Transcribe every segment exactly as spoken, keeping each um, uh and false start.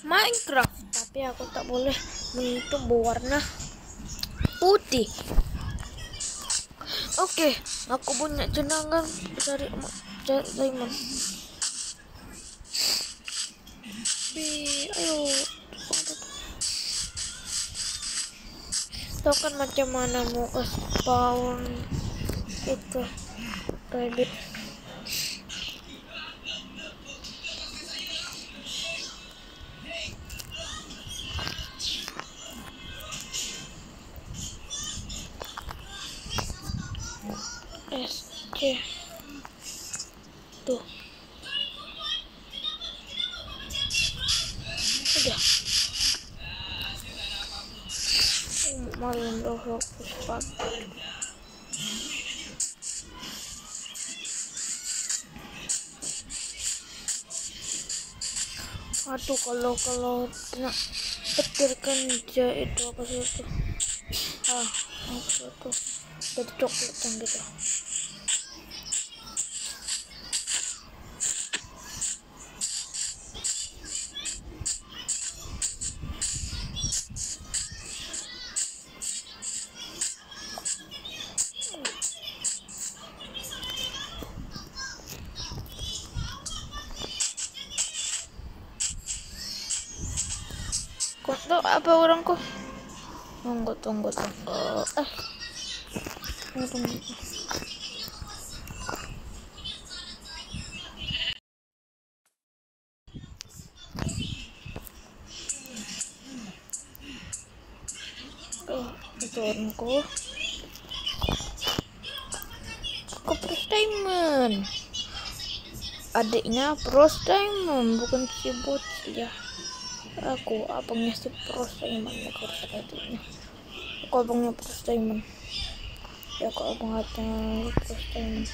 Minecraft, tapi aku tak boleh menyentuh berwarna putih. Oke, aku punya cendangan cari cari diamond. Ayo, tahu kan macam mana mau ke spawn itu rabbit. S C tuh udah malam dong fokus sepatu. Aduh, kalau kalau kena petir kan dia itu apa sih itu, ah apa itu jadi coklatan gitu. Kok tuh apa orangku? Tunggu tunggu tunggu. Eh, tunggu tunggu. Oh, itu orangku. Aku Pros Diamond. Adiknya Pros Diamond, bukan si bocil ya. Aku abangnya si Pros Diamond ya, kalau adiknya. Aku abangnya Pros Diamond. Ya, aku abang adiknya Pros Diamond.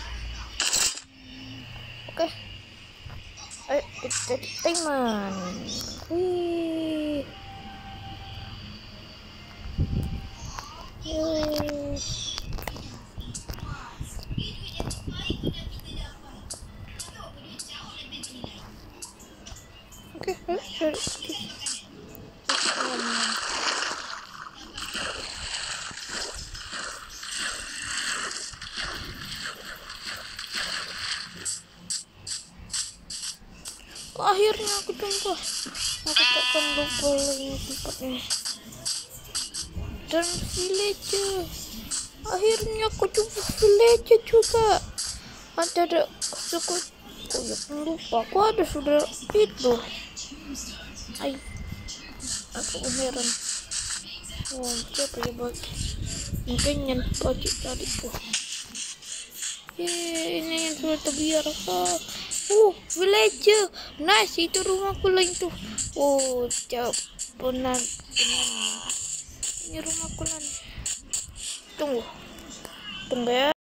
Oke. Ayo kita Diamond. Wih. Yeay. Oke, ayo cari. Akhirnya aku jumpa. Aku takkan lupa lagi tempatnya. Dan villager. Akhirnya aku jumpa villager juga. Ada suku. Oh ya, lupa. Aku ada sudah itu. Ay, aku heran. Oh, siapa ya bagi? Mungkin yang bagi tadi tuh. Yeay, ini yang sudah terbiasa. Uh, villager. Nice, itu rumahku lagi tuh. Oh, jauh. Benar, benar. Ini rumahku lagi. Tunggu. Tunggu ya.